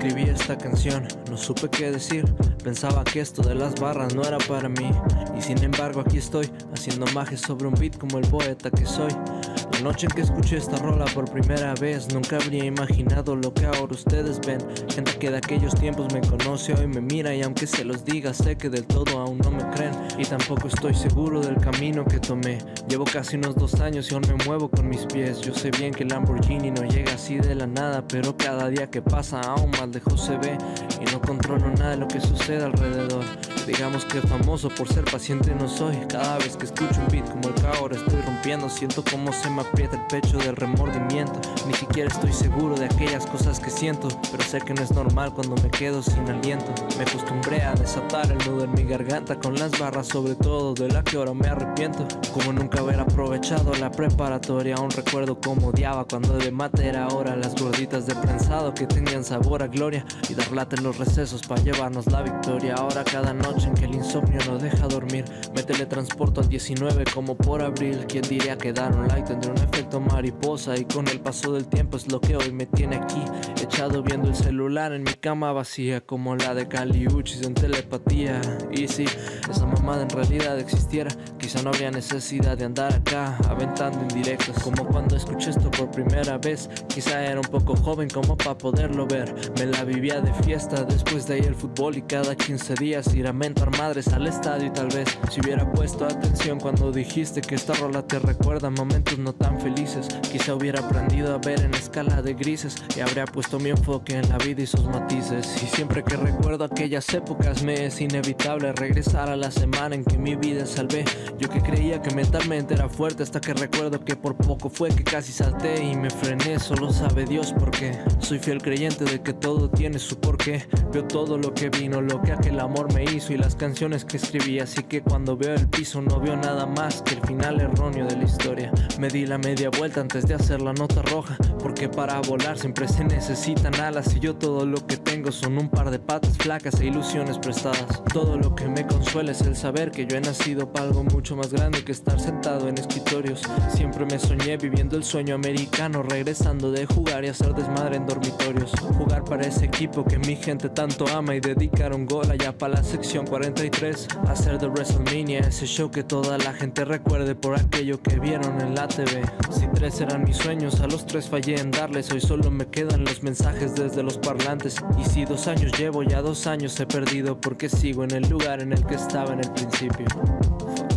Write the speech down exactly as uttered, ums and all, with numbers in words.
escribí esta canción, no supe qué decir. Pensaba que esto de las barras no era para mí, y sin embargo aquí estoy, haciendo magia sobre un beat como el poeta que soy. La noche en que escuché esta rola por primera vez, nunca habría imaginado lo que ahora ustedes ven. Gente que de aquellos tiempos me conoce, hoy me mira, y aunque se los diga, sé que del todo aún no me creen. Y tampoco estoy seguro del camino que tomé. Llevo casi unos dos años y aún me muevo con mis pies. Yo sé bien que el Lamborghini no llega así de la nada, pero cada día que pasa aún más lejos se ve, y no controlo nada de lo que sucede alrededor. Digamos que famoso por ser paciente no soy. Cada vez que escucho un beat como el que ahora estoy rompiendo, siento como se me aprieta el pecho del remordimiento. Ni siquiera estoy seguro de aquellas cosas que siento, pero sé que no es normal cuando me quedo sin aliento. Me acostumbré a desatar el nudo en mi garganta con las barras, sobre todo de la que ahora me arrepiento. Como nunca haber aprovechado la preparatoria, aún recuerdo cómo odiaba cuando de mate era hora. Las gorditas de prensado que tenían sabor a gloria, y dar lata en los recesos para llevarnos la victoria. Ahora cada noche en que el insomnio no deja dormir, me teletransporto al diecinueve como por abril. ¿Quién diría que dar un like tendría un efecto mariposa? Y con el paso del tiempo es lo que hoy me tiene aquí, echado viendo el celular en mi cama vacía, como la de Caliuchis en Telepatía. Y si esa mamada en realidad existiera, quizá no habría necesidad de andar acá aventando indirectos como cuando escuché esto por primera vez. Quizá era un poco joven como para poderlo ver. Me la vivía de fiesta, después de ahí el fútbol, y cada quince días ir a mentar madres al estadio. Y tal vez si hubiera puesto atención cuando dijiste que esta rola te recuerda momentos no tan felices, quizá hubiera aprendido a ver en escala de grises, y habría puesto mi enfoque en la vida y sus matices. Y siempre que recuerdo aquellas épocas me es inevitable regresar a la semana en que mi vida salvé. Yo que creía que mentalmente era fuerte, hasta que recuerdo que por poco fue que casi salté y me frené. Solo sabe Dios por qué. Soy fiel creyente de que todo tiene su porqué. Veo todo lo que vino, lo que aquel amor me hizo y las canciones que escribí. Así que cuando veo el piso no veo nada más que el final erróneo de la historia. Me di la media vuelta antes de hacer la nota roja, porque para volar siempre se necesitan alas, y yo todo lo que tengo son un par de patas flacas e ilusiones prestadas. Todo lo que me consuela es el saber que yo he nacido para algo mucho más grande que estar sentado en escritorios. Siempre me soñé viviendo el sueño americano, regresando de jugar y hacer desmadre en dormitorios. Jugar para ese equipo que mi gente tanto ama y dedicar un gol allá para la sección cuarenta y tres. Hacer de WrestleMania ese show que toda la gente recuerde por aquello que vieron en la T V. Si tres eran mis sueños, a los tres fallé en darles. Hoy solo me quedan los mensajes desde los parlantes. Y si dos años llevo, ya dos años he perdido, porque sigo en el lugar en el que estaba en el principio.